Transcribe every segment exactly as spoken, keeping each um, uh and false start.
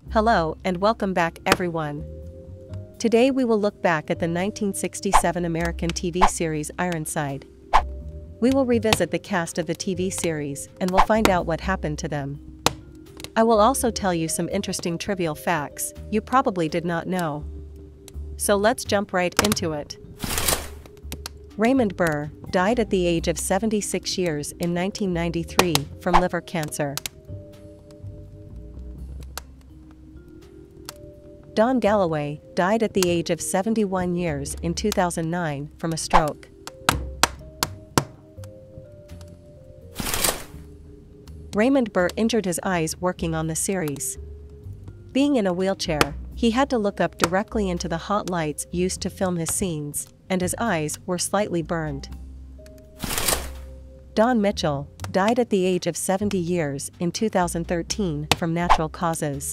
Hello and welcome back everyone. Today we will look back at the nineteen sixty-seven American T V series Ironside. We will revisit the cast of the T V series and we'll find out what happened to them. I will also tell you some interesting trivial facts you probably did not know. So let's jump right into it. Raymond Burr died at the age of seventy-six years in nineteen ninety-three from liver cancer. Don Galloway died at the age of seventy-one years in two thousand nine from a stroke. Raymond Burr injured his eyes working on the series. Being in a wheelchair, he had to look up directly into the hot lights used to film his scenes, and his eyes were slightly burned. Don Mitchell died at the age of seventy years in two thousand thirteen from natural causes.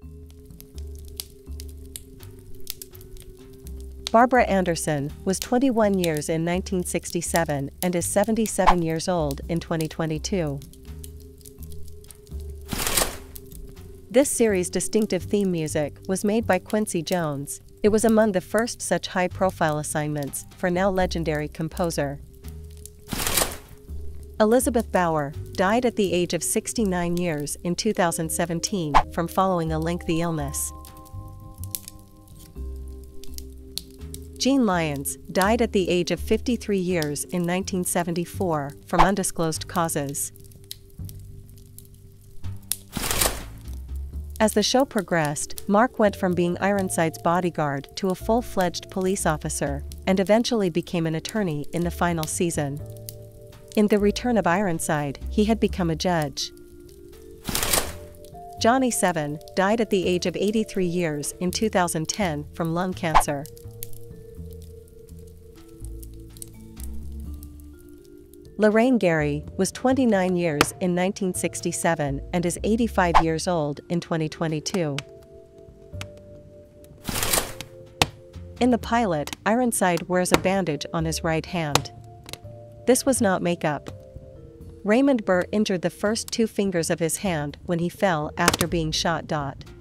Barbara Anderson was twenty-one years in nineteen sixty-seven and is seventy-seven years old in twenty twenty-two. This series' distinctive theme music was made by Quincy Jones. It was among the first such high-profile assignments for now legendary composer. Elizabeth Bauer died at the age of sixty-nine years in two thousand seventeen from following a lengthy illness. Gene Lyons died at the age of fifty-three years in nineteen seventy-four from undisclosed causes. As the show progressed, Mark went from being Ironside's bodyguard to a full-fledged police officer, and eventually became an attorney in the final season. In The Return of Ironside, he had become a judge. Johnny Seven died at the age of eighty-three years in two thousand ten from lung cancer. Lorraine Gary was twenty-nine years in nineteen sixty-seven and is eighty-five years old in twenty twenty-two. In the pilot, Ironside wears a bandage on his right hand. This was not makeup. Raymond Burr injured the first two fingers of his hand when he fell after being shot.